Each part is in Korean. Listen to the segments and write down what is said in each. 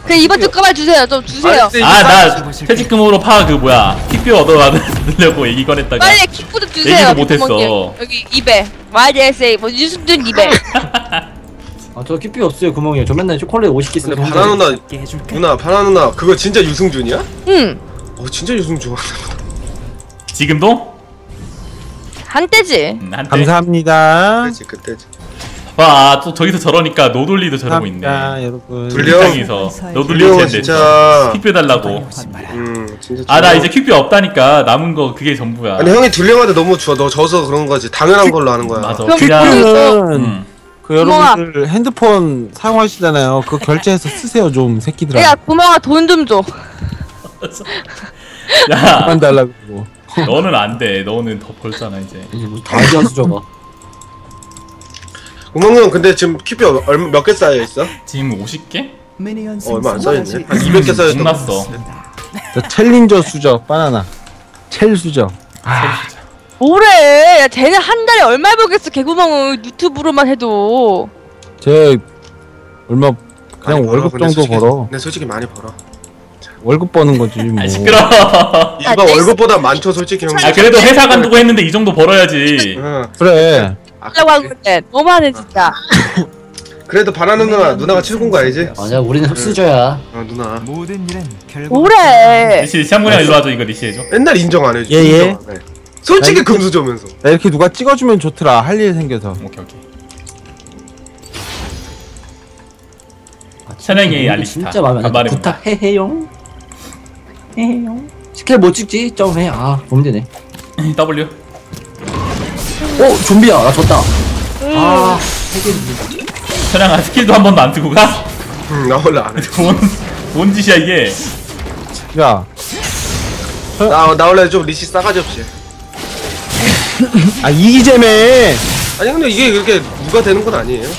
그래 이번 주 거만 주세요. 좀 주세요. 나 퇴직금으로 그 뭐야 킥뷰 얻어가려고 얘기 꺼냈다가 빨리 킥부 좀 주세요. 얘기도 못했어. 구멍님. 여기 200 YDSA 뭐 유승준 200. 저 키피 없어요 구멍이요. 저 맨날 초콜릿 50개 쓰는 근데 바나 누나 바나 누나 그거 진짜 유승준이야? 응. 진짜 유승준. 지금도? 한때지. 한때. 감사합니다. 그때지. 와, 또 저기서 저러니까 노돌리도 저러고 있네. 여러분. 불려? 불량에서 노돌리 불려, 쟤인데 진짜. 킥뷰 달라고. 진짜. 아, 나 이제 킥뷰 없다니까 남은 거 그게 전부야. 아니 형이 둘령한테 너무 좋아. 너 져서 그런 거지. 당연한 걸로 하는 거야. 맞아. 그럼 그냥 그 여러분들 핸드폰 사용하시잖아요. 그거 결제해서 쓰세요 좀 새끼들아. 야 구멍아 돈 좀 줘. 야, 만 달라고. 너는 안 돼. 너는 더 벌잖아 이제. 다 지어서 저거. 구멍형 근데 지금 큐피 얼마 몇 개 쌓여 있어? 지금 50개? 얼마 안 쌓여 있네. 한 200개 쌓여 있다. 끝났어. 저 챌린저 수저 바나나. 첼 수저. 뭐래? 야 쟤는 한 달에 얼마 벌겠어 개구멍은 유튜브로만 해도. 제 얼마 그냥 많이 월급 벌어. 근데 정도 솔직히, 벌어. 근데 솔직히 많이 벌어. 월급 버는 거지 뭐. 아, 시끄러. 이봐 월급보다 많죠 솔직히 형. 아, 그래도 회사 간두고 했는데 이 정도 벌어야지. 응. 그래. 하려고 한 건데 너무하네 진짜. 그래도 바나나 누나가 최고인 거 알지? 맞아 우리는 흡수저야. 누나. 모든 일은 결국 뭐래? 리시 한분이랑 일로 와줘. 이거 리시 해줘. 맨날 인정 안 해줘. 예, 예. 인정 안 해. 솔직히 금수저면서. 나 이렇게 누가 찍어주면 좋더라. 할 일 생겨서. 오케이. 찬양이 알리스타. 진짜 마음에 안 간만에 들어. 부탁해해용. 해용. 스킬 못 찍지? 점해. 보면 되네. W. 좀비야. 나 졌다. 세개 찬양아 스킬도 한 번도 안 쓰고 가? 나 원래 안 해. 뭔 짓이야 이게? 야, 나 원래 좀 리시 싸가지 없이. 이기재매. 아니 근데 이게 그렇게 누가 되는 건 아니에요.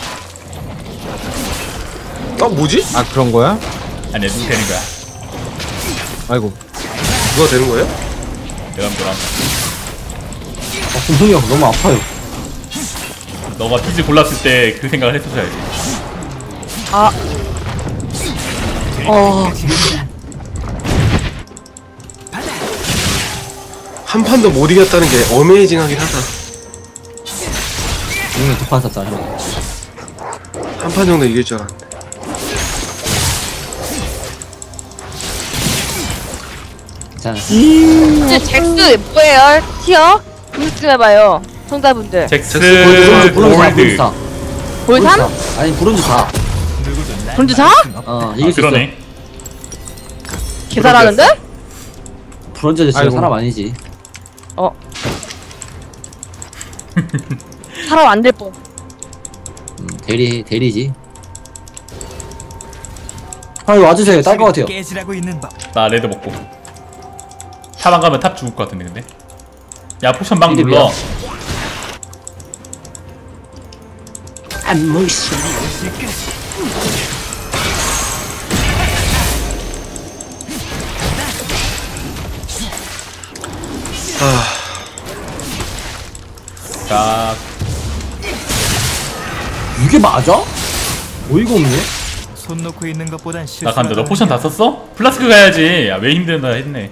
뭐지? 그런 거야? 아니야 누구 되는 거야? 아이고. 누가 되는 거예요? 그럼. 구멍이 형 너무 아파요. 너가 피지 골랐을 때 그 생각을 했었어야지. 한 판도 못 이겼다는 게 어메이징하긴 하다. 구멍이 두판 쐈다 형. 한 판 정도 이길 줄 알았는데. 자, 이제 잭스 뭐예요? 티어? 검색 좀 해봐요. 청자분들. 잭스 브론즈 골드. 4. 볼삼? 아니 브론즈 4. 브론즈 4? 이길 수 있어. 그러네. 계산하는데? 브론즈 진짜 아이고. 사람 아니지. 사람 안 될 뻔. 대리지. 이거 와주세요. 딸 것 같아요. 깨지라고 있는 법. 나 레드 먹고. 탑 안 가면 탑 죽을 것 같은데 근데. 야 포션 막 이름이야. 눌러. 안무시. 자, 이게 맞아? 어이가 없네. 손 놓고 있는 것보단 실수. 나 간다. 너 포션 다 썼어? 플라스크 가야지. 야, 왜 힘든다 했네.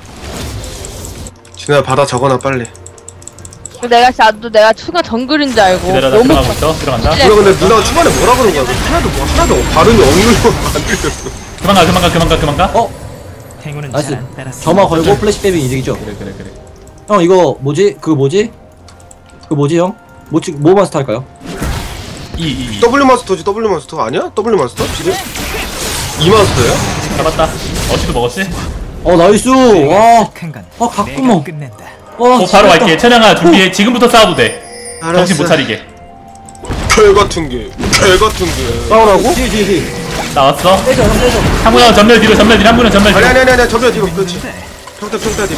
진호야 받아 적어놔 빨리. 나도 내가 추가 정글인 줄 알고. 기다려, 나 들어가고 있어. 들어간다. 네. 누나 근데 누나가 초반에 뭐라 그런 거야? 하나도 발음이 억눌려 안 들렸어. 그만 가. 행운은 나이스. 잘안 따랐어. 점화 걸고 플래시 빼면 이득이죠. 그래. 형 이거 뭐지? 그거 뭐지 형? 뭐 마스터 할까요? W 마스터지 W 마스터 아니야? W 마스터 지금? 2 마스터야? 잡았다. 어시도 먹었지? 나이스. 와. 큰건 갔구먼. 끝낸다. 바로 갈게. 천양아 준비해. 지금부터 싸워도 돼. 정신 못 차리게. 개 같은 게. 싸우라고? 뒤. 나왔어. 빼줘. 한 분은 전멸 뒤로. 한 분은 전멸 뒤로. 아니 전면 뒤로 그렇지. 평타 딜.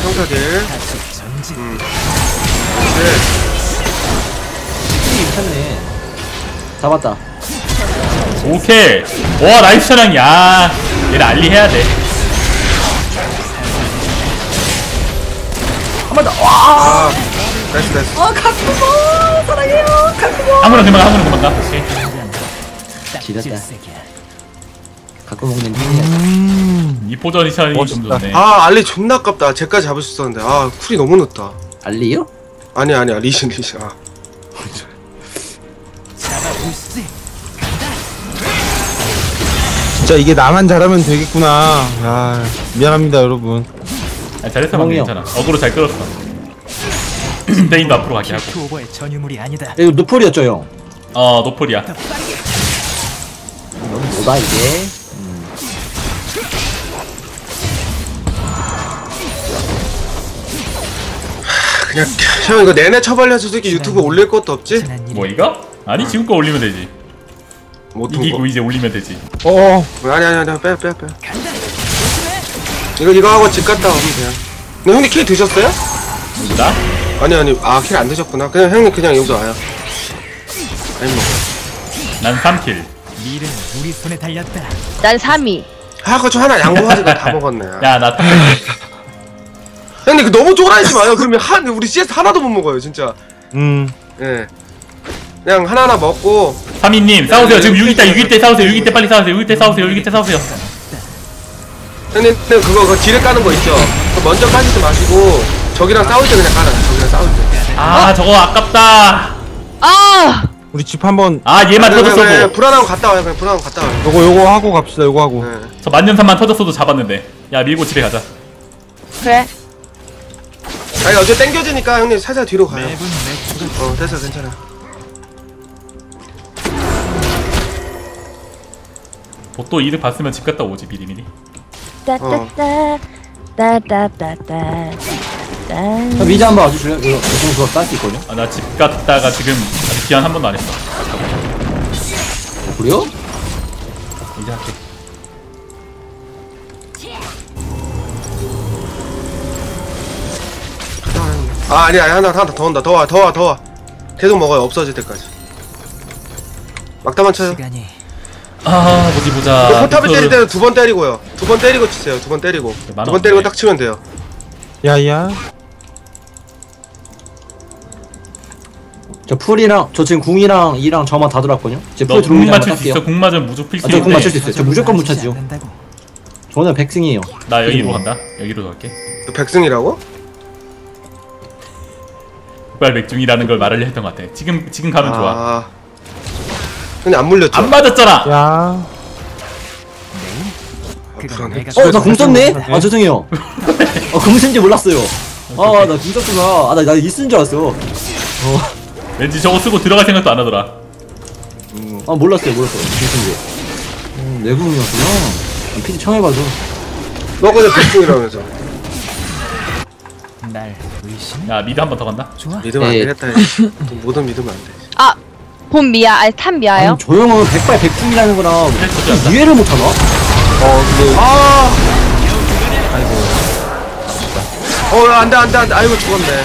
괜찮네. 잡았다. 오케이. 와 나이스 천양이. 야 얘를 알리해야 돼. 한 번 더. 와. 나이스. 가꾸모 사랑해요. 가꾸모. 한 분은 그만 가. 오케이. 지렸다. 가끔 먹는 게 이 포지션이 좀 멋있다. 좋네. 아 알리 존나 아깝다. 쟤까지 잡을 수 있었는데 아 쿨이 너무 늦다. 알리요? 아니야 리신 아. 잡아보시지. 진짜 이게 나만 잘하면 되겠구나. 야, 미안합니다 여러분. 아, 잘했어 방금 형이요. 괜찮아. 어그로 잘 끌었어. 베인도 앞으로 가게 하고. 킬프 오버의 전유물이 아니다. 이거 노폴이었죠 형? 노폴이야. 더 빠르게. 너무 뭐다 이게? 그냥 형 이거 내내 처벌려 솔직히 유튜브 올릴 것도 없지? 지난 일이 뭐 이거? 아니 지금 거 올리면 되지. 못한 이기고 거. 이제 올리면 되지. 아니 빼. 이거 하고 집 갔다 오면 돼요. 근데 형님 킬 드셨어요? 나? 아니 킬 안 드셨구나. 그냥 형님 그냥 여기서 와요. 아니 뭐. 난 3킬. 미래는 우리 손에 달렸다. 난 3위. 그거 저 하나 양보하지가 다 먹었네. 야나 탑. 형님 그 너무 쪼라이지 마요. 그러면 우리 CS 하나도 못 먹어요 진짜. 예. 그냥 하나하나 먹고 3위님 싸우세요. 지금 6위 때 싸우세요. 6위 때 빨리 싸우세요. 6위 때 싸우세요. 6위 때 싸우세요. 형님 그거 딜을 까는 거 있죠? 그거 먼저 까지지 마시고 저기랑 싸울 때 그냥 깔아요. 저기랑 싸울 때. 아 저거 아깝다. 아! 우리 집 한번 얘만 그냥 터졌어도 불안하고 갔다 와요. 그냥 불안하고 갔다 와요. 요거 하고 갑시다. 요거 하고. 예. 저 만년산만 터졌어도 잡았는데. 야 밀고 집에 가자. 그래. 아니 어제 땡겨지니까 형님 살살 뒤로 가요. 매분 매출을 됐어 괜찮아. 보또 이득 봤으면 집 갔다 오지 미리미리. 따따따. 따따따따. 형 미자 한번 와주실래요? 이거 대충 그거 쌀 수 있거든요? 나 집 갔다가 지금 아직 기한 한 번도 안 했어. 그래요? 이제 할게. 아니 하나 더 온다. 더 와. 계속 먹어요. 없어질 때까지. 막다만 쳐요. 시간이 어디 보자. 포탑을 때릴 때는 2번 때리고요. 2번 때리고 치세요. 2번 때리고. 만화 2번 때리고 없네. 딱 치면 돼요. 야야. 저 풀이랑 저 지금 궁이랑 이랑 저만 다 들어왔거든요? 제 풀 너궁 들어오는 거 맞출 수 할게요. 있어. 궁 맞으면 무조 필수인데. 저궁 맞출 수 있어요. 저 무조건 못 찾죠. 않는다고. 저는 백승이에요. 나 여기로 간다. 여기로 갈게. 너 백승이라고? 폭발 맥중이라는 걸 말하려 했던 것 같아. 지금 가면 좋아. 아. 근데 안 물렸죠? 안 맞았잖아. 야. 그건 불안해. 내가 나 궁 썼네? 아 죄송해요. 궁 쓴지 몰랐어요. 나 궁 썼구나. 나 있은 줄 알았어. 왠지 저거 쓰고 들어갈 생각도 안 하더라. 몰랐어요. 궁 쓴지. 내 궁이었구나. PD 청해봐줘. 너 그냥 백승이라면서. 날 의심? 야 미드 한 번 더 간다. 좋아. 믿으면 안 에이. 되겠다. 모든 믿으면 안 돼. 아! 본 미야. 아니, 탑 미야요? 아니 저 형은 백발 백중이라는 거랑 그래서 어쩌다. 이해를 못하나? 안 돼. 아이고 죽었네.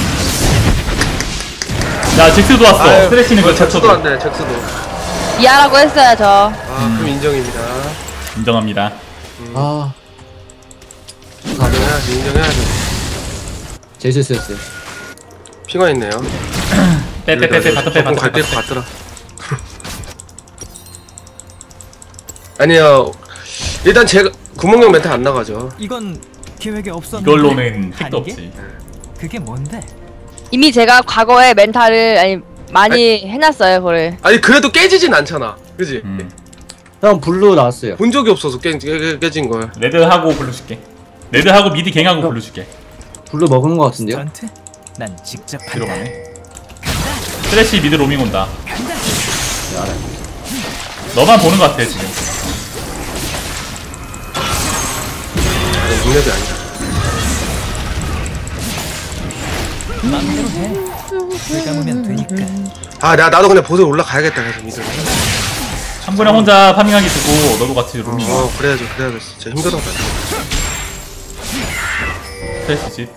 야 잭스도 왔어. 스트레치는 거 잭스도 쳤어도. 안 돼. 잭스도. 미야라고 했어요, 저. 그럼 인정입니다. 인정합니다. 인정해야지. 제 실수였어요. 피가 있네요. 빼 조금 갈될 것 같더라. 아니요. 일단 제가 구멍형 멘트 안 나가죠. 이건 계획에 없었는데. 이걸로는 택도 아니게? 없지. 그게 뭔데? 이미 제가 과거에 멘탈을 많이 해놨어요, 그걸. 아니 그래도 깨지진 않잖아. 그지? 형 블루 나왔어요. 본 적이 없어서 깨진 걸. 레드하고 블루 줄게. 레드하고 미드 갱하고 블루 줄게. 블루 먹은 거 같은데요? 전투? 난 직접 한다. 들어가네. 스트레치 미드 로밍 온다. 네, 알아요. 너만 보는 것 같아 지금. 능력이 아니다. 마음대로 해. 불 감으면 되니까. 나도 그냥 보드 올라가야겠다. 그래서 믿어. 한분에 혼자 파밍하기 두고 너도 같이 로밍. 그래야죠. 진짜 힘들어. 스트레치 집.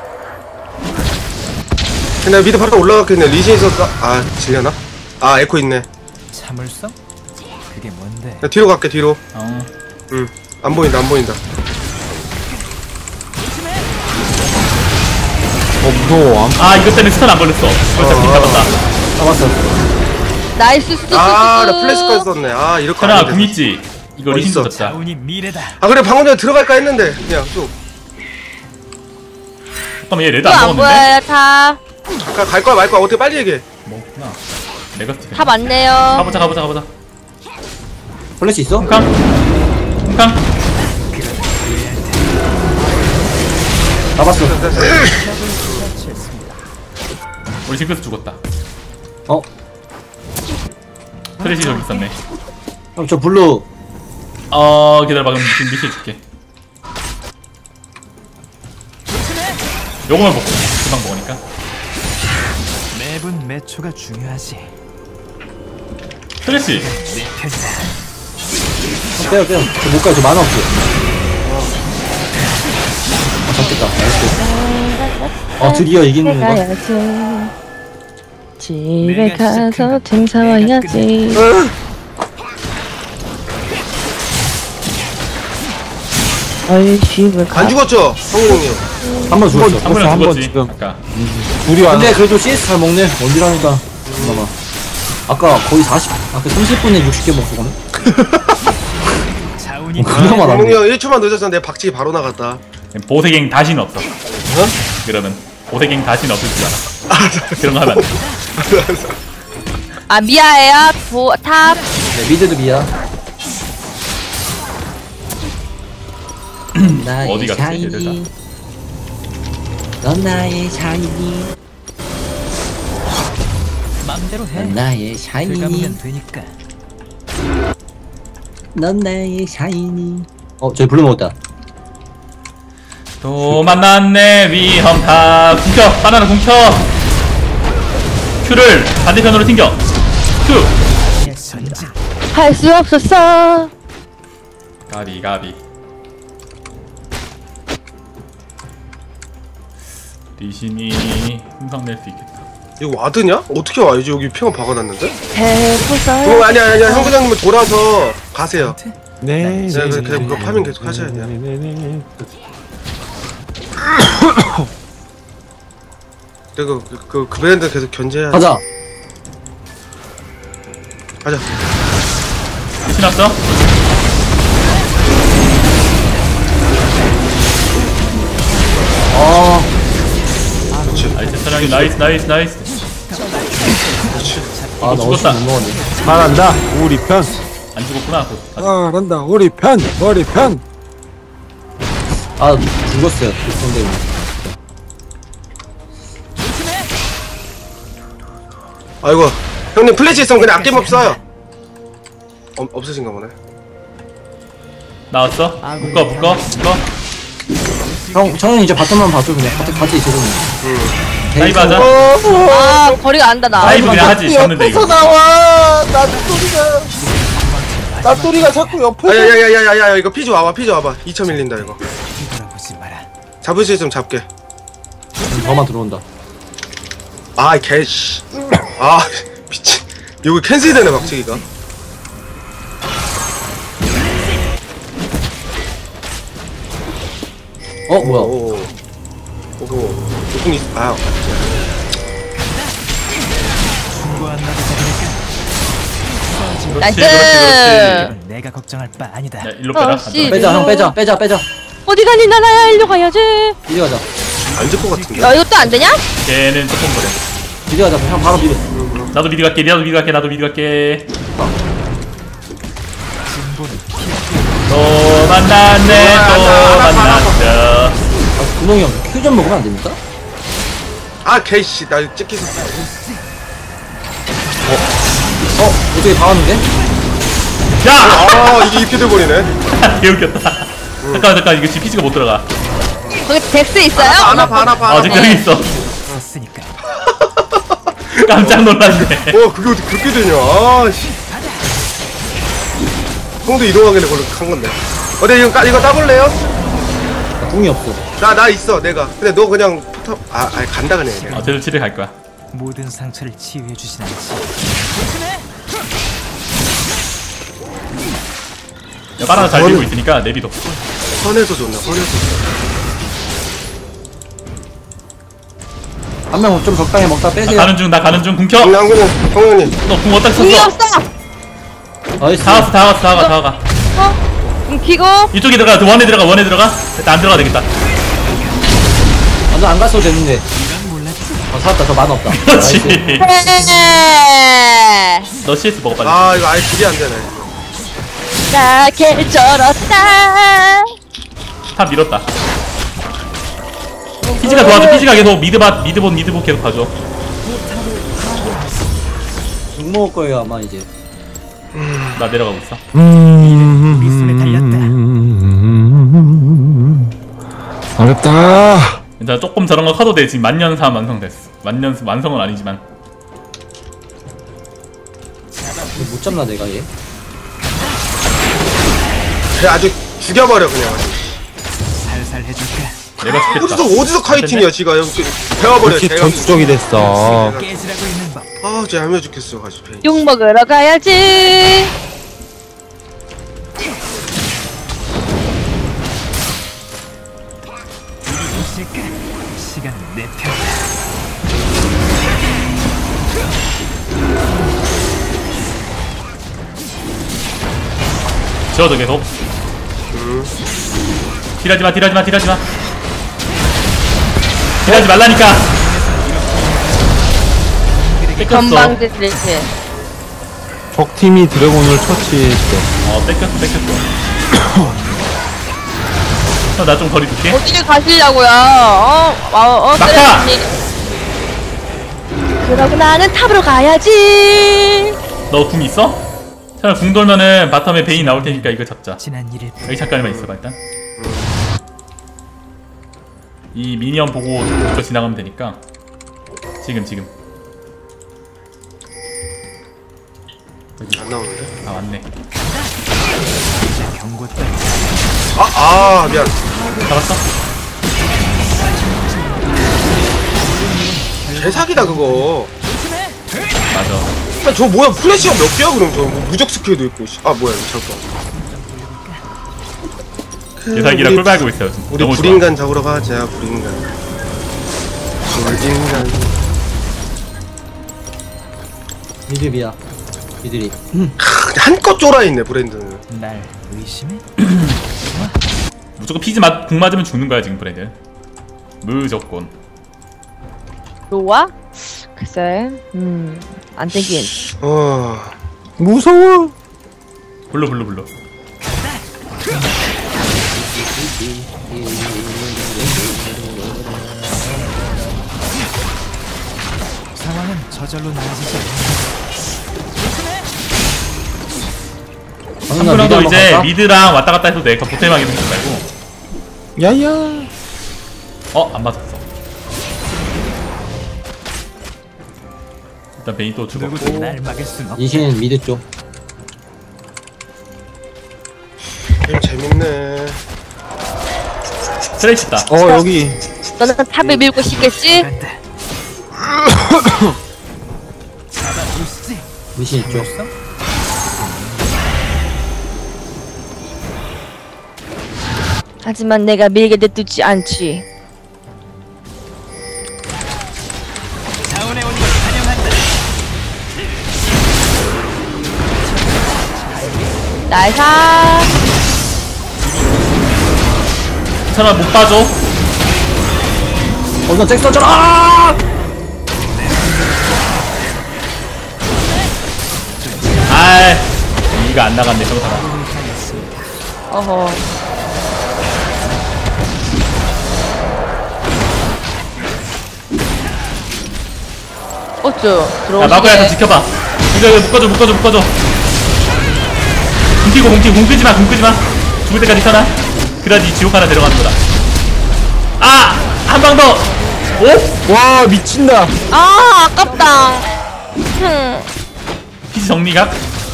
근데 미드 바로 올라갔겠네. 리신 있었다. 질려나? 에코 있네. 참을성? 그게 뭔데? 나 뒤로 갈게 뒤로. 어. 안 보인다. 무서워. 이것 때문에 스턴 안 걸렸어. 그래서 빈 잡았다. 잡았어. 나이스, 수수. 나 플래시까지 썼네. 이렇게 현아 궁 있지? 이거 리신 있어. 줬다. 자운이 미래다. 아 그래 방금 전에 들어갈까 했는데 그냥 쭉 잠깐만 얘 레드 이거 안 안 먹었는데? 보여요 탑. 갈 거야 말 거야 어떻게 빨리 얘기해. 먹구나. 네거티브. 탑 안내요. 가보자. 플래시 있어? 쿵캉. 잡았어. 우리 징크스 죽었다. 어? 트레시 저기 있었네. 형, 저 블루. 기다려봐. 그럼 지금 미시 해줄게. 요거만 먹고 금방 먹으니까. 매분 매초가 중요하지. 트레시. 내 편이다. 형, 빼요. 저 못 가요. 저 만화 없어. 잡겠다. 나이스. 드디어 이기는 거. 가야지. 집에 가서 쟁사 와야지. 어이 집을 가. 안 죽었죠 성공이. 한 번 죽었어. 한 번은 한번 죽었지. 지금. 아까. 둘이 왔네. 근데 그래도 CS 잘 먹네. 원딜하니까. 잠깐만. 아까 거의 30, 아까 30분에 60개 먹었거든? 자운이 그나마 성공이 낫네. 형 1초만 늦었어 내 박치기 바로 나갔다. 보색행 다시는 없어. 그러면 보색행 다시는 없을 줄 알아. 그런 거 하면 안 돼. 아 미아예요. 탑. 네, 미드도 미야. 어디 갔지 얘들 다. 넌 나의 샤이니. 맘대로 해. 넌 나의 그 샤이니. 감으면 되니까. 넌 나의 샤이니. 저기 블루 먹었다. 또 만났네 위험탑. 궁켜. 바나나 궁켜. Q를 반대편으로 튕겨. Q. 의 선진. 할 수 없었어. 가비. 리신이 흥성낼 수 있겠다. 이거 와드냐? 어떻게 와? 이제 여기 평원 박아놨는데? 해보자. 아니야 형 부장님은 돌아서 가세요. 네. 네, 그래 그거 파밍 계속 하셔야 돼요. 네네네. 그리고 그 브랜드 계속 견제해야 돼. 가자. 가자. 리신 왔어? 나이스 사장님 나이스. 나 어시 죽었다. 못 먹었네. 잘한다. 우리 편. 안 죽었구나. 잘한다. 우리 편. 죽었어요. 근데 아이고 형님 플래시 있으면 그냥 아낌없 써요. 없으신가 보네. 나왔어? 묶어. 형, 청현 이제 바텀만 봐줘 그냥. 같이 있어 그냥. 다이브 하자. 아 거리가 안다 나. 다이브 그냥 하지. 잡는데 이거. 나와. 나또리가 자꾸 옆에. 야야야야야 이거 피즈 와봐 2차 밀린다 이거. 뒤돌아보지 마라. 잡을 수 있으면 잡게. 더만 들어온다. 아 개씨. 아 미친. 이거 캔슬되네 박치기가. 뭐야? 오고 조금 있. 충고한 나도 되니까. 나이스. 그렇지. 내가 걱정할 바 아니다. 야 일로 빼라. 씨. 빼자, 형 빼자. 어디 가니 나나야 일로 가야지. 이리 가자. 안 질 것 같은데. 야 이것도 안 되냐? 걔는 조금 그래. 이리 가자. 형 바로 미드. 나도 미리 갈게. 나도 미리 갈게. 또 만났네. 또 만났어. 군홍이 형 큐 좀 먹으면 안 됩니까? 아 개씨 나 찍히서. 어떻게 다 왔는데? 야! 이게 이렇게 돼버리네. 개웃겼다. 잠깐 이거 GPG가 못 들어가. 거기 덱스 있어요? 안 아파. 지금 여기 있어. 됐으니까. 깜짝 놀랐네. 그게 어떻게 그렇게 되냐. 아씨. 형도 이동하길래 걸로 간 건데. 어때 이거 따볼래요? 궁이 없어. 나 있어 내가. 근데 너 그냥 포탑 간다 그냥. 그냥. 쟤도 집에 갈 거야. 모든 상처를 치유해 주진 않지. 야, 바나나 잘 들고 있으니까 내비도. 선에서 좋네. 선에서. 한 명 좀 적당히 먹다 빼세요. 나 가는 중 궁켜. 양근은 형님. 너 궁 어디다 궁이 썼어? 없어. 나이스. 다 왔어. 키고. 이쪽에 들어가. 원에 들어가. 원에 들어가. 일단 안 들어가 되겠다. 완전 안 갔어도 됐는데. 살았다. 저 만화 없다. 그렇지. 나이스. 너 CS 먹어 빨리. 아 이거 아예 딜이 안 되네. 나 개쩔었다. 탑 밀었다. 피지가 도와줘. 피지가 계속 미드본 계속 봐줘. 죽 먹을 거예요 아마 이제. 나 내려가고 있어. 우리 손에 달렸다. 어렵다. 일단 조금 저런 거 커도 돼. 지금 만년사 완성됐어. 완성은 아니지만. 못 잡나 내가 얘? 그래 아주 죽여버려 그냥. 살살 해줄까? 내가 죽겠다. 어디서 카이팅이야 지가 여기 배워버려. 이렇게 제가. 전투적이 됐어. 깨지라고 있는 법. 아 진짜 얄미워 죽겠어 가시페이. 욕 먹으러 가야지. 있을까? 시간은 내 편. 지워줘 계속. 딜하지마. 딜하지 말라니까. 뺏겼어. 건방지지. 적팀이 드래곤을 처치했대. 뺏겼어. 나 좀 거리 줄게. 어디를 가시려고요? 막타! 쓰레기님. 그러고 나는 탑으로 가야지. 너 궁 있어? 차라리 궁 돌면은 바텀에 베인 나올 테니까 이거 잡자. 지난 일을 여기 잠깐만 있어봐 일단. 이 미니언 보고 이거 지나가면 되니까. 지금. 안 나오는데? 아 맞네. 경고 따위. 아 미안. 잡았어? 개사기다 그거. 맞아. 야, 저 뭐야 플래시가 몇 개야 그럼 저 무적 스킬도 있고. 아 뭐야 이거 잠깐. 개사기라 꿀 빨고 있어요 지금. 우리 너무 좋아. 불인간 잡으러 가자 불인간. 미드비야. 미드리. 한껏 쫄아있네 브랜드는. 날 의심해? 무조건 궁 맞으면 죽는 거야 지금 브랜드. 무조건. 좋아? 글쎄, 안 되긴. 무서워. 불러. 상황은 저절로 나아지지 않는다. 한분랑도 이제 미드랑 왔다 갔다 해도 돼. 그 보탬하게 생기지 말고. 야야. 안 맞았어. 일단 베인 또 누구도 죽었고. 날 막을 순 없다. 이신 미드 쪽. 게임 재밌네. 트레이스 있다. 여기. 너는 탑을 밀고 싶겠지? 간다. 잡아보시지. 미신 쪽. 하지만 내가 밀게 냅두지 않지. 자원에 온 걸 환영한다. 날사. 괜찮아 못 봐줘. 나 잭 써줘라. 이거 안 나갔네 성사가. 어허. 어쭈 야 마구야서 지켜봐. 이거 묶어줘. 궁 끄지마. 죽을 때까지 켜놔. 그래야지 지옥 하나 데려가는 거다. 한 방 더. 오? 와 미친다. 아 아깝다. 피지 정리각.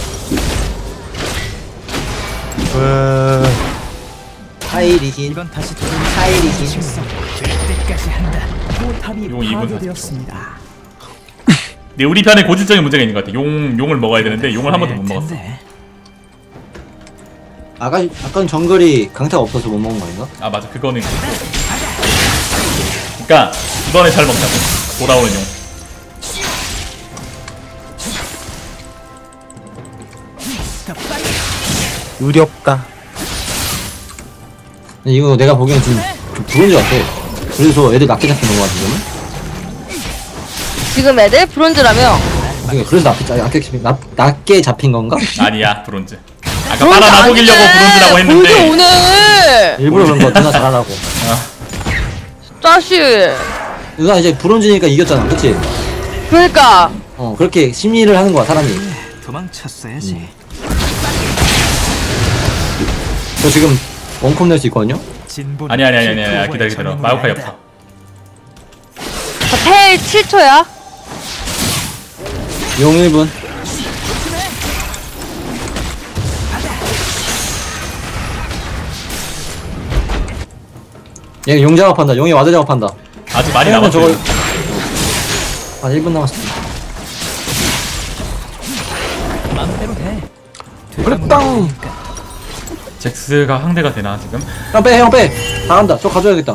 하이리신. 이건 다시 돌아올 하이리신. 실성 될 때까지 한다. 포탑이 용 2분 파괴되었습니다. 근데 우리 편에 고질적인 문제가 있는 것 같아. 용을 먹어야 되는데 용을 한 번도 못 먹었어. 아까 정글이 강타가 없어서 못 먹은 거 아닌가? 아 맞아 그거는 그렇고. 그니까 이번에 잘 먹자고. 돌아오는 용. 의리 없다. 이거 내가 보기엔 좀 브론즈 같아. 그래서 애들 낮게 잡힌 거 같은데? 지금 애들 브론즈라며. 그래서 낮게 잡힌 건가? 아니야 브론즈. 아까 브론즈 바나나 아니네. 속이려고 브론즈라고 브론즈 했는데. 오늘. 일부러 그런 거 누나 잘하라고. 짜식. 누나 이제 브론즈니까 이겼잖아, 그치? 그러니까. 그렇게 심리를 하는 거야, 사람이. 도망쳤어야지. 저 지금 원컵 낼 수 있거든요? 진보. 아니야 기다려. 마오카이 없어. 텔 7초야. 용 1분. 얘 용 작업한다. 용이 와드 작업한다. 아직 많이 그러면 남았어. 한 1분 남았어. 맘대로 해. 그랬당. 잭스가 상대가 되나 지금? 형 빼, 형 빼. 다 간다. 저 가져야겠다.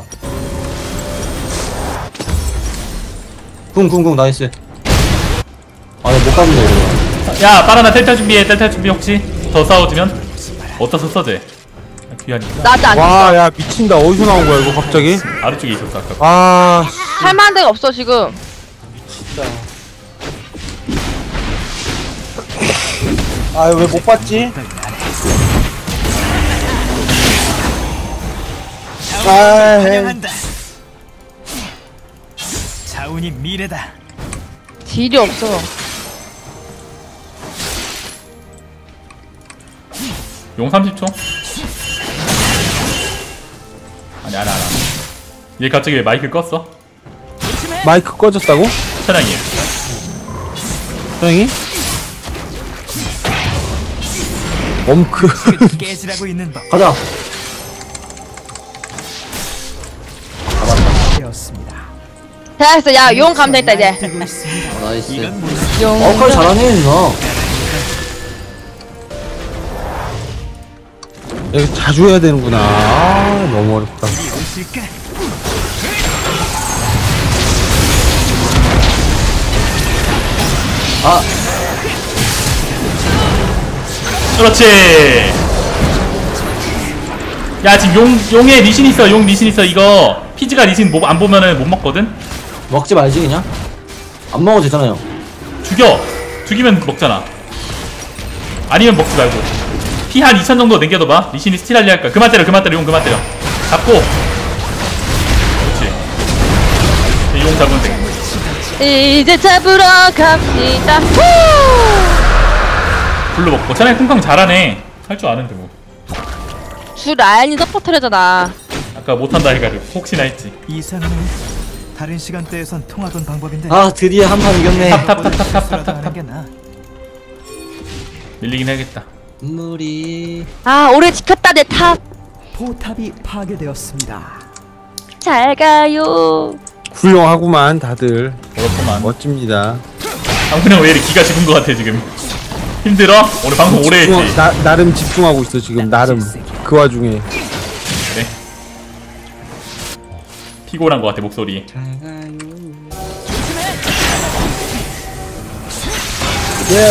궁, 나이스. 아, 나 못 가준다, 이거. 야 바나나 텔타 준비해. 텔타 준비 혹시 더 싸워지면 어디서 써제? 귀하니까 나도 안. 와, 야 미친다. 어디서 나온 거야 이거 갑자기? 아래쪽에 있었어 아까. 아, 할만한 데가 없어 지금. 아 왜 못 봤지? 아, 환영한다. 자운이 미래다. 딜이 없어. 용 30초? 아니 얘 갑자기 왜 마이크 껐어? 마이크 꺼졌다고? 천양이 형이? 엄크. 깨지라고 있는 법 가자. 되었습니다. 됐어. 야, 용 가면 되겠다 이제. 되고 있습니다. 나이스. 이건 뭐지? 용. 칼 잘하네, 누나. 이거 자주 해야 되는구나. 아, 너무 어렵다. 오실까? 아, 그렇지. 야 지금 용에 리신 있어. 용 리신 있어. 이거 피지가 리신 안 보면은 못 먹거든. 먹지 말지, 그냥. 안 먹어도 되잖아요. 죽이면 먹잖아. 아니면 먹지 말고 피 한 2000 정도 남겨둬봐. 리신이 스틸 할려 할까. 그만 때려 용 그만 때려. 잡고 그렇지. 용 잡으면 돼. 이제 잡으러 갑시다. 후! 불로 먹고. 차라리 쿵쾅 잘하네. 할 줄 아는데 뭐. 주 라인이 서포터래잖아. 아까 못한다 해가지고 혹시나 했지. 이상은 다른 시간대에선 통하던 방법인데. 아, 드디어 한 판 이겼네. 하는 게 나아. 밀리긴 해야겠다. 물이. 아, 오래 지켰다 내 탑. 포탑이 파괴되었습니다. 잘 가요. 훌륭하구만 다들. 어렵구만. 멋집니다. 방금 왜 이렇게 기가 죽은 것 같아 지금. 힘들어? 오늘 방송 오래 했지. 나름 집중하고 있어 지금 나름. 그 와중에. 그래. 피곤한 것 같아 목소리. 예.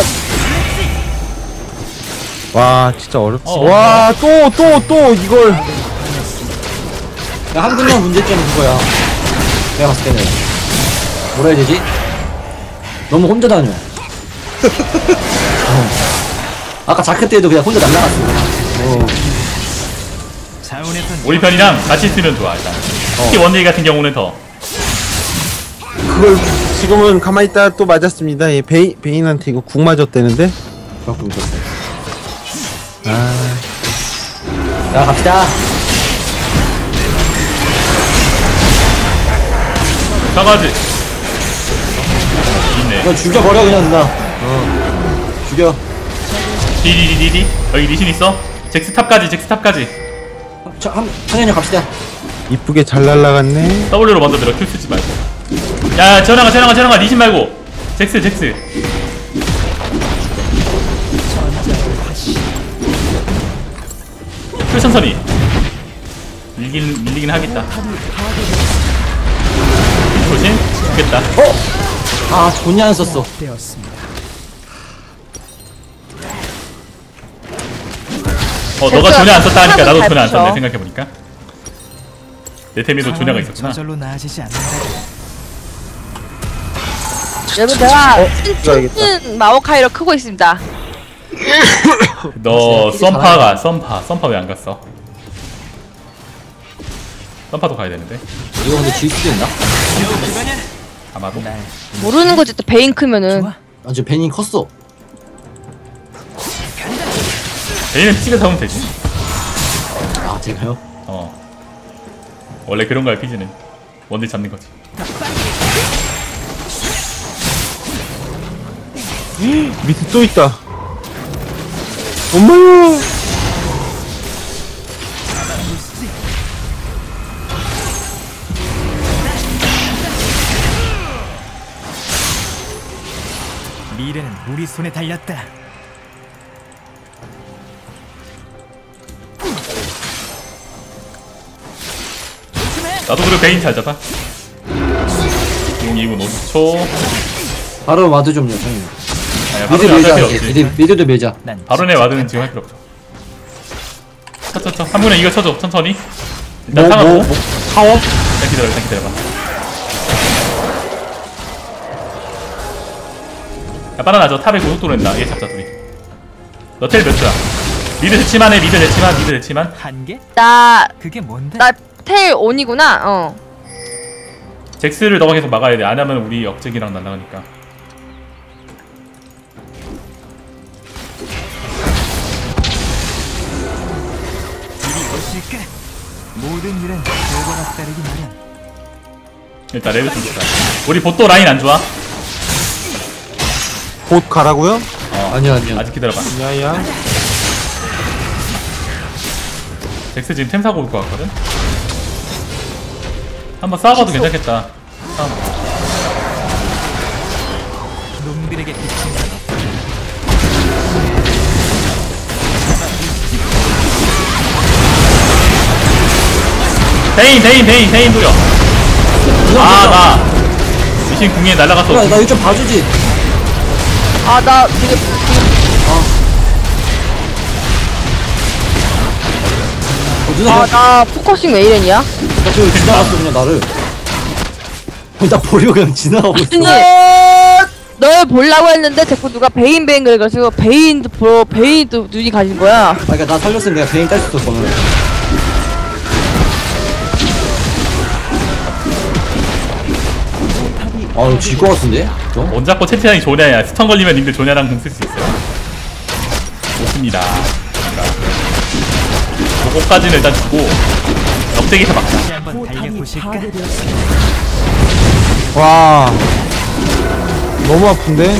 와 진짜 어렵지. 어, 와 또 이걸. 야, 한국형 문제점이 그거야. 내가 봤을 때는. 뭐라 해야 되지? 너무 혼자 다녀. 아까 자크 때도 그냥 혼자 날라갔어. 자운에선 우리 편이랑 같이 쓰면 좋아 일단. 특히 원데이 같은 경우는 더. 그걸 지금은 가만히 있다 또 맞았습니다. 얘 베인한테 이거 궁 맞았대는데. 그렇군, 그렇군. 자, 갑시다. 싸가지. 있네. 이거 죽여버려, 그냥 누나. 죽여. 디디디디디. 여기 리신 있어. 잭스 탑까지. 자, 한현이 갑시다. 이쁘게 잘 날라갔네. W로 먼저 밀어. Q 쓰지 말고. 야 전화가 리신 말고. 잭스. Q 천천히. 밀리긴 하겠다. 조심. 죽겠다. 아, 존이 안 썼어. 되었습니다. 너가 조냐 안 썼다 하니까 나도 잘 조냐 안 썼네 부셔. 생각해보니까. 내 템에도 조냐가 있었구나. 저절로 나아지지 않는다. 여러분 제가 이거야겠다. 큰 마오카이로 크고 있습니다. 너 썸파 왜 안 갔어? 썸파도 가야 되는데 이거 근데 질 수도 있나? 아마도. 모르는 거지 또 베인 크면은. 좋아. 아 지금 베닝 컸어. 얘는 피지가 잡으면 되지. 아 제가요? 원래 그런 거야 피지는. 원딜 잡는 거지. 밑에 또 있다. 엄마. 미래는 우리 손에 달렸다. 나도 그리고 베인 잘 잡아. 용 2분 50초. 바로 와드 좀요 형님. 아니야 미드 바로 밀자 할 필요 이제. 없지. 미드도 밀자. 난 바로 내 와드는 지금 할 필요 없죠. 쳐. 3분의 2가 쳐줘 천천히. 일단 상하고. 타워? 일단 기다려봐. 야 바나나 저 탑에 고속도로 낸다. 얘 잡자 둘이. 너 텔 몇 초야? 미드 대치만 해. 미드 대치만. 한 개? 나 그게 뭔데? 텔 온이구나. 잭스를 너가 계속 막아야 돼. 안 하면 우리 역잭이랑 날라가니까. 이리 오실까? 모든 일은 결과가 따르기 마련. 일단 레벨 좀 좋다. 우리 보또 라인 안 좋아? 곧 가라고요? 아니야. 아직 기다려봐. 야야. 잭스 지금 템 사고 올 것 같거든? 한번 싸워봐도 괜찮겠다. 놈들에게 비친 베인 부려. 나 미신 궁에 날아갔어. 야, 나 이거 좀 봐주지. 아 나 되게 누나 나 포커싱 왜 이랬냐? 나 지금 지나갔어 그냥 나를. 나 버리고 그냥 지나가고 있어. 아니 널 보려고 했는데 자꾸 누가 베인 그래가지고 베인도 눈이 가진 거야. 아 그니까 나 살렸으면 내가 베인 딸 수 있어 저는. 아 이거 질 것 같은데? 좀? 뭔 자꾸 채팅창이 조냐야. 스턴 걸리면 님들 조냐랑 궁 쓸 수 있어요. 좋습니다. 그거까지는 일단 주고 역대기에서 막자. 한번 달려보실까? 와. 너무 아픈데?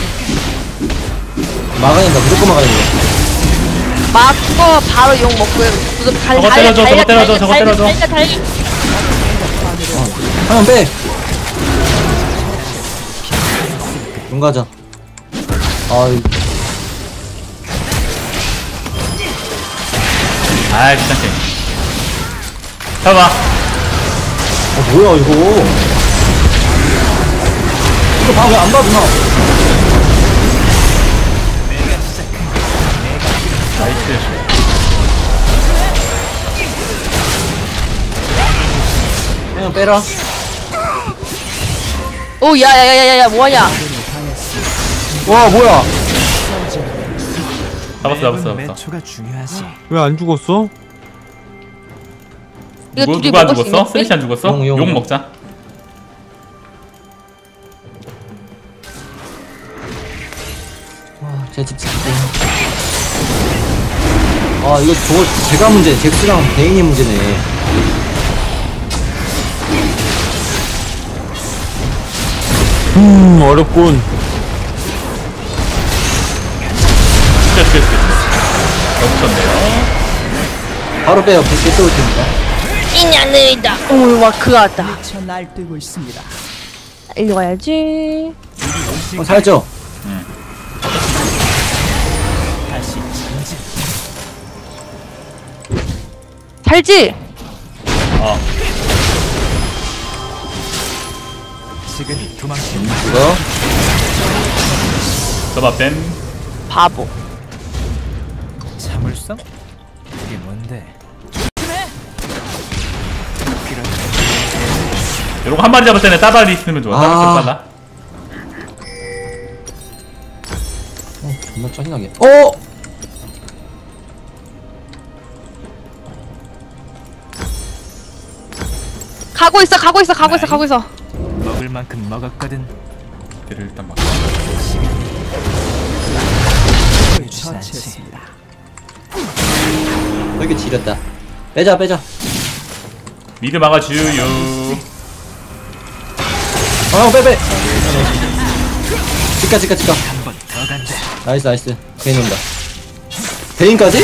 막아야 된다. 무조건 막아야 된다. 막 그거 바로 욕 먹고 저거 때려줘, 저거 때려줘, 저거 때려줘. 한번 빼. 용 가자. 귀찮게. 잡아. 뭐야 이거? 이거 봐 왜 안 봐 누나? 나이스. 그냥 빼라. 오 야야야야야 뭐하냐? 와 뭐야? 잡았어. 몇 초가 중요하지. 왜 안 죽었어? 이거 둘이 누가 안 먹을 수 죽었어? 있는데? 쓰리시 안 죽었어? 용. 용 먹자. 와 진짜 찝찝해. 아 이거 저거 제가 문제. 잭스랑 베인이 문제네. 어렵군. 죽였어. 멈췄네요. 바로 빼요. 100개 쏠 테니까. 인연이다. 오와 그거 같다. 저 날뛰고 있습니다. 일로 가야지. 살죠? 다시 전진. 살지? 지금이 도망치는 이거? 저봐 뱀. 바보. 참을성? 이게 뭔데? 요런 거 한 마리 잡을 때는 따발이 있으면 좋아. 따발 좀 아. 빨라. 존나 짜증나게. 가고 있어 가고 있어 가고 있어 가고 있어. 먹을 만큼 먹었거든. 걔를 일단 막. 처치했습니다. 이렇게 지렸다. 빼자 빼자. 미드 막아주요. 빼. 치까. 한번 더 간다. 나이스. 베인 온다. 베인까지?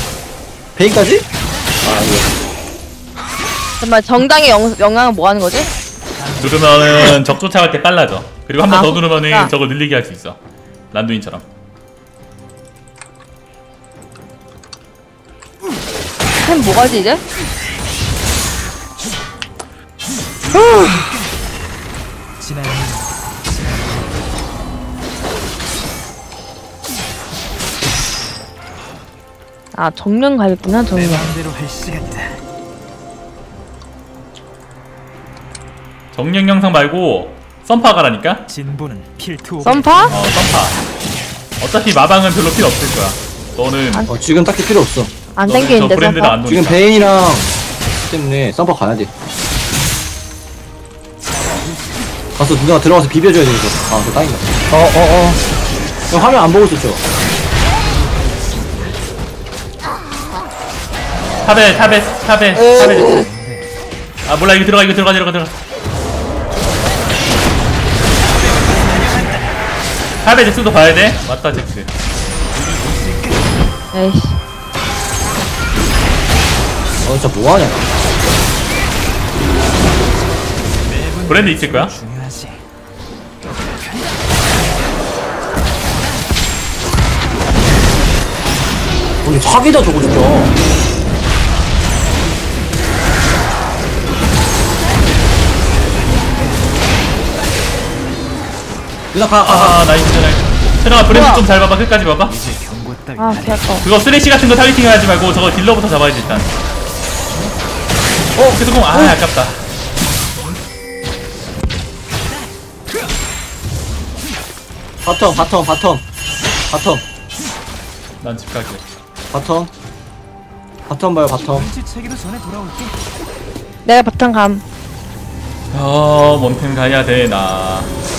아 이거. 정말 정당의 영향은 뭐 하는 거지? 누르면은 적 쫓아갈 때 빨라져. 그리고 한 번 더 누르면은 그렇구나. 저걸 늘리게 할 수 있어. 란두인처럼. 템 뭐가지 이제? 지나는 아 정령 가겠구나 내 정령. 마음대로 할 시간이다. 정령 영상 말고 썬파 가라니까? 진보는 필투. 썸파? 썬파. 어차피 마방은 별로 필요 없을 거야. 너는 지금 딱히 필요 없어. 안 너는 저 땡기는데 브랜드를 썸파? 안 지금 노니까. 베인이랑 때문에 썸퍼 가야 돼. 가서 누나가 들어가서 비벼줘야 되니까. 저 땅인가. 형 화면 안 보고 있었죠? 탑에. 아 몰라 이거 들어가. 탑에 잭스도 봐야 돼. 맞다 잭스. 에이씨. 진짜 뭐하냐. 브랜드 있을 거야? 중요하지. 우리 사기다 저거 진짜. 누나 나이스. 세랑아 브랜드 우와. 좀 잘 봐봐. 끝까지 봐봐. 이제 경고 따위 아 개아까워. 그거 쓰레쉬 같은 거 타겟팅 하지 말고 저거 딜러부터 잡아야지 일단. 계속 아깝다. 바텀. 난 집 갈게. 바텀 봐요, 바텀. 눈치채기도 전에 돌아올게. 내가 바탕 감. 몬텐 가야 되나.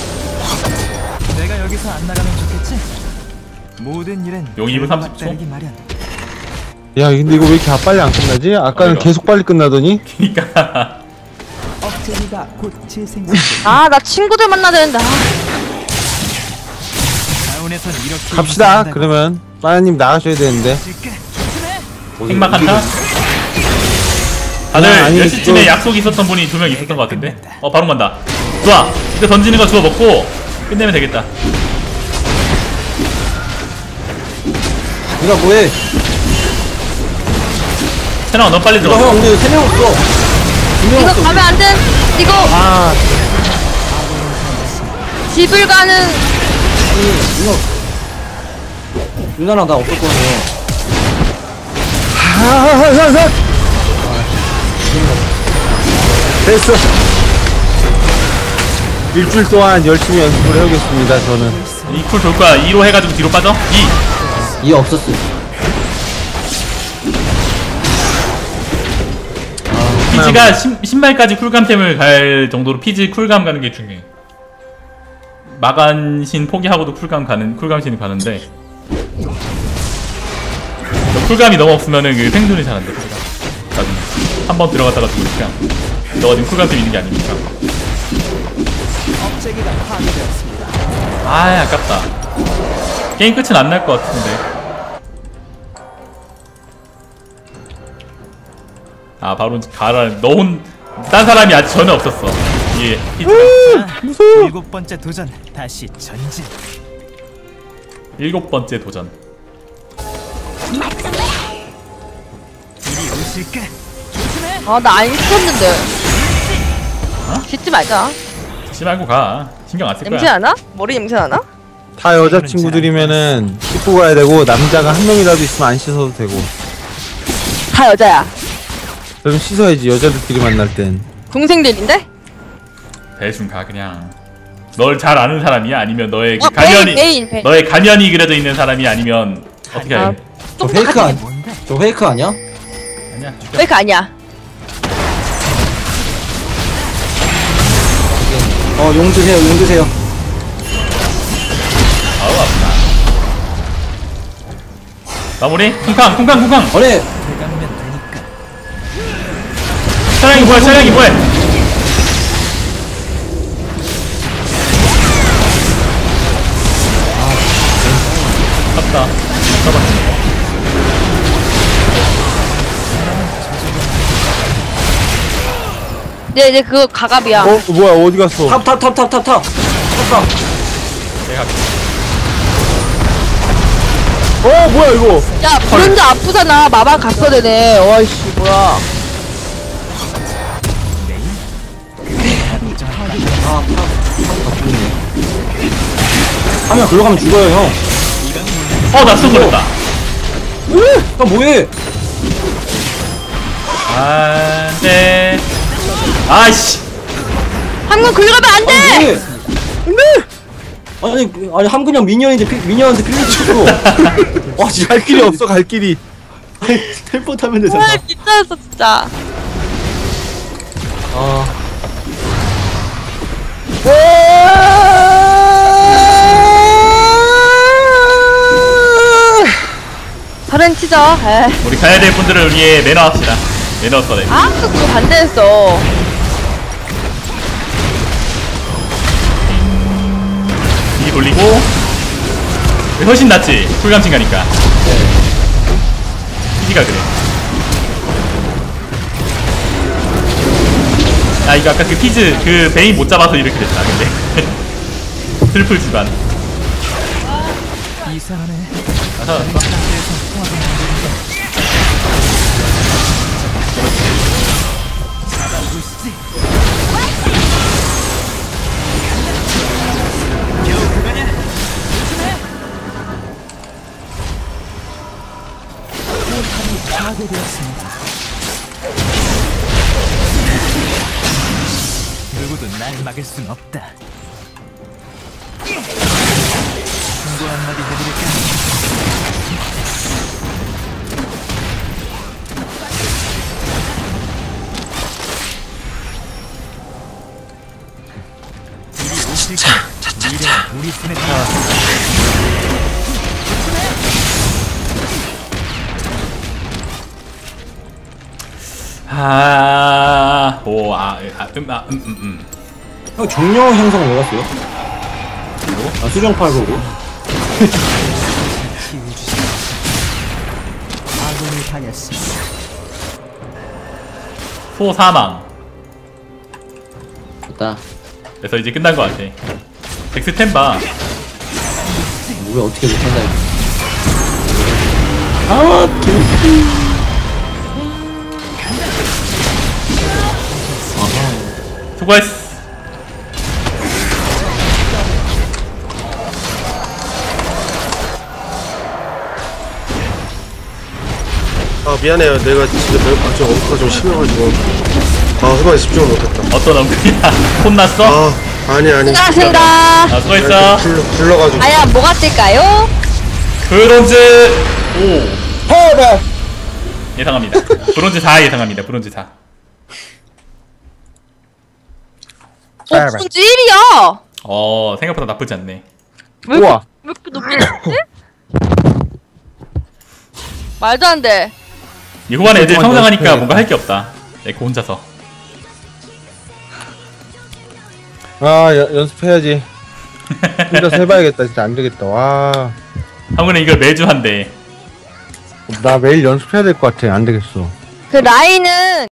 내가 여기서 안 나가면 좋겠지? 모든 일은 용 2분 30초? 따르기 마련. 야 근데 이거 왜 이렇게 빨리 안 끝나지? 아까는 이거. 계속 빨리 끝나더니. 그니까. 억제기가 곧 재생될 아 나 친구들 만나야 되는데. 다운에선 이렇게 갑시다. 인사한다고. 그러면 빠야님 나가셔야 되는데. 행막한다? 다들 아니, 10시쯤에 또- 약속이 있었던 분이 2명 있었던 것 같은데? 바로 간다. 좋아. 이거 던지는 거 주워 먹고 끝내면 되겠다. 누나 뭐해? 세랑아 너 빨리 누나 들어가. 형, 우리 3명 없어. 2명 이거 없어. 가면 안 돼. 이거 아 집을 가는. 누나랑 나 없었거든요. 됐어. 일주일 동안 열심히 연습을 해오겠습니다. 저는. 이 쿨 돌 거야. 2로 해가지고 뒤로 빠져. 2. 이 없었어. 피지가 신발까지 쿨감템을 갈 정도로 피지 쿨감 가는 게 중요해. 마간신 포기하고도 쿨감신이 가는데 쿨감이 너무 없으면은 그 생존이 잘 안 돼. 나중에 한 번 들어갔다가 죽으니까. 너가 지금 쿨감템 있는 게 아니니까. 아깝다. 게임 끝은 안 날 것 같은데. 바로 가라. 딴 사람이 아직 전혀 없었어. 이게 자, 7번째 도전 다시 전진. 7번째 도전. 이리 오실까? 아 나 안 씻었는데. 씻지 말자. 씻지 말고 가. 신경 안 쓸 냄새 거야. 나나? 머리 냄새 나나? 다 여자친구들이면은 씻고 가야 되고 남자가 한 명이라도 있으면 안 씻어도 되고. 다 여자야. 그럼 씻어야지 여자들끼리 만날 땐. 동생들인데? 대충 가 그냥. 널 잘 아는 사람이야? 아니면 너의 그 베인. 너의 가면이 그려져 있는 사람이 아니면 어떻게 아, 해? 저 페이크 아니? 저 페이크 아니야? 아니야. 죽여. 페이크 아니야. 용 드세요, 용 드세요. 아우 아프다. 마무리. 쿵쾅. 아니, 차량이 뭐야? 아깝다. 잡았네. 이제 그거 가갑이야. 뭐야 어디 갔어? 탑. 내가 뭐야 이거? 야, 브론즈 아프잖아. 마방 갔어야 되네. 어이씨, 뭐야. 하면 글로 가면 죽어요, 형. 나 쏘버렸다. 형 뭐해? 안돼. 아이씨. 한번 긁으면 안 돼! 뭐해? 아니 함근형 미니언인데 미니언한테 필요 쳤어. 와 진짜 갈 길이 없어 갈 길이. 아니 텔포타면 되잖아. 아, 미쳤어, 진짜. 다른 치죠. 에이. 우리 가야 될 분들을 위해 매너 합시다. 매너 써내. 아, 또 그거 반대했어. 이 돌리고. 훨씬 낫지. 쿨감칭 가니까. 피지가 그래. 아 이거 아까 그 피즈 그 베인 못 잡아서 이렇게 됐다. 근데 슬플 주간. 이상하네. 알았어. 누구도 날 막을 순 없다. 충고 한마디 해드릴까? 우리 오실 거 미래는 우리 손에 달렸다. 형 종료 형성 왜 갔어요? 아 수정팔 보고. 아군을 당했습니다. 소 사망. 됐다. 그래서 이제 끝난 것 같아. 덱스템 봐. 뭐야 어떻게 못한다 이거. 아 개웃기. 수고했어. 아 미안해요. 내가 진짜 좀 엄두가 좀 심해가지고 후반에 집중을 못했다. 어떤 엉클이야? 혼났어? 아니 수고하셨습니다. 아, 수고했어. 불러가지고. 과연 뭐가 뜰까요? 브론즈 5 패배. 예상합니다. 브론즈 4 예상합니다. 브론즈 4. 브론즈 1이야. 생각보다 나쁘지 않네. 우와. 왜 이렇게 높게 났지? 말도 안 돼. 이 후반에 애들 그동안 성장하니까 연습해야겠다. 뭔가 할 게 없다. 에코 혼자서. 연습해야지. 혼자서 해봐야겠다. 진짜 안 되겠다. 와. 한번에 이걸 매주 한대. 나 매일 연습해야 될 것 같아. 안 되겠어. 그 라인은